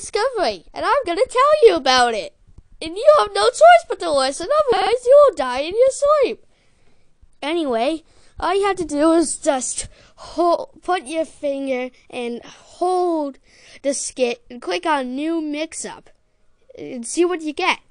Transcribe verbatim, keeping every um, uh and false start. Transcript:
discovery, and I'm gonna tell you about it. And you have no choice but to listen, otherwise you'll die in your sleep. Anyway, all you have to do is just hold, put your finger and hold the skit and click on New Mix-Up and see what you get.